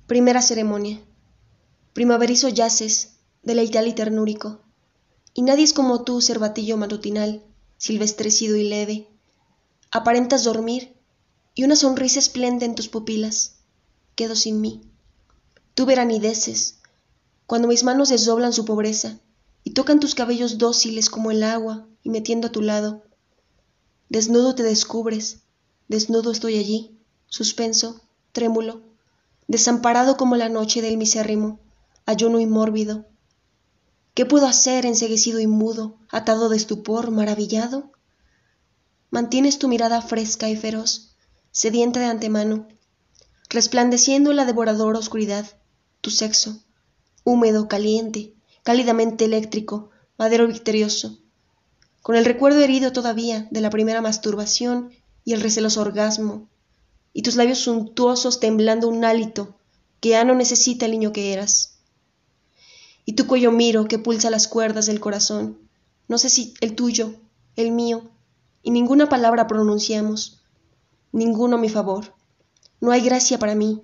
Primera ceremonia. Primaverizo yaces, deleital y ternúrico, y nadie es como tú, cervatillo matutinal, silvestrecido y leve. Aparentas dormir, y una sonrisa esplende en tus pupilas. Quedo sin mí. Tú veranideces, cuando mis manos desdoblan su pobreza, y tocan tus cabellos dóciles como el agua, y metiendo a tu lado. Desnudo te descubres, desnudo estoy allí, suspenso, trémulo, desamparado como la noche del misérrimo, ayuno y mórbido. ¿Qué puedo hacer, enceguecido y mudo, atado de estupor, maravillado? Mantienes tu mirada fresca y feroz, sedienta de antemano, resplandeciendo en la devoradora oscuridad, tu sexo, húmedo, caliente, cálidamente eléctrico, madero victorioso, con el recuerdo herido todavía de la primera masturbación y el receloso orgasmo, y tus labios suntuosos temblando un hálito que ya no necesita el niño que eras. Y tu cuello miro que pulsa las cuerdas del corazón, no sé si el tuyo, el mío, y ninguna palabra pronunciamos, ninguno a mi favor. No hay gracia para mí.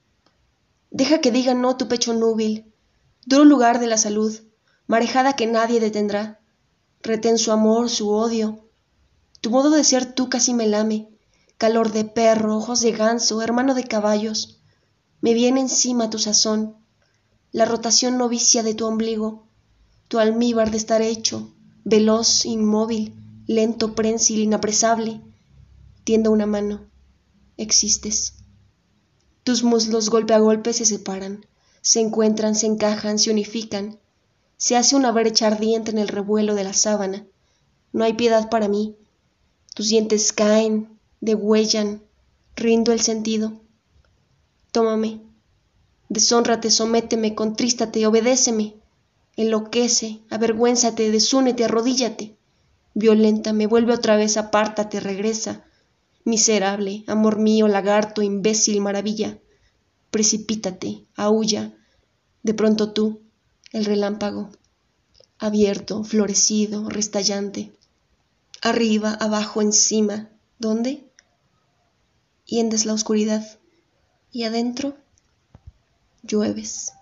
Deja que diga no tu pecho núbil, duro lugar de la salud, marejada que nadie detendrá. Retén su amor, su odio. Tu modo de ser tú casi me lame, calor de perro, ojos de ganso, hermano de caballos. Me viene encima tu sazón, la rotación novicia de tu ombligo, tu almíbar de estar hecho, veloz, inmóvil, lento, prensil, inapresable. Tiendo una mano. Existes. Tus muslos golpe a golpe se separan, se encuentran, se encajan, se unifican. Se hace una brecha ardiente en el revuelo de la sábana. No hay piedad para mí. Tus dientes caen, degüellan, rindo el sentido. Tómame, deshónrate, sométeme, contrístate, obedéceme. Enloquece, avergüénzate, desúnete, arrodíllate. Violenta,me vuelve otra vez, apártate, regresa. Miserable, amor mío, lagarto, imbécil, maravilla. Precipítate, aúlla. De pronto tú, el relámpago, abierto, florecido, restallante. Arriba, abajo, encima. ¿Dónde? Hiendes la oscuridad. Y adentro, llueves.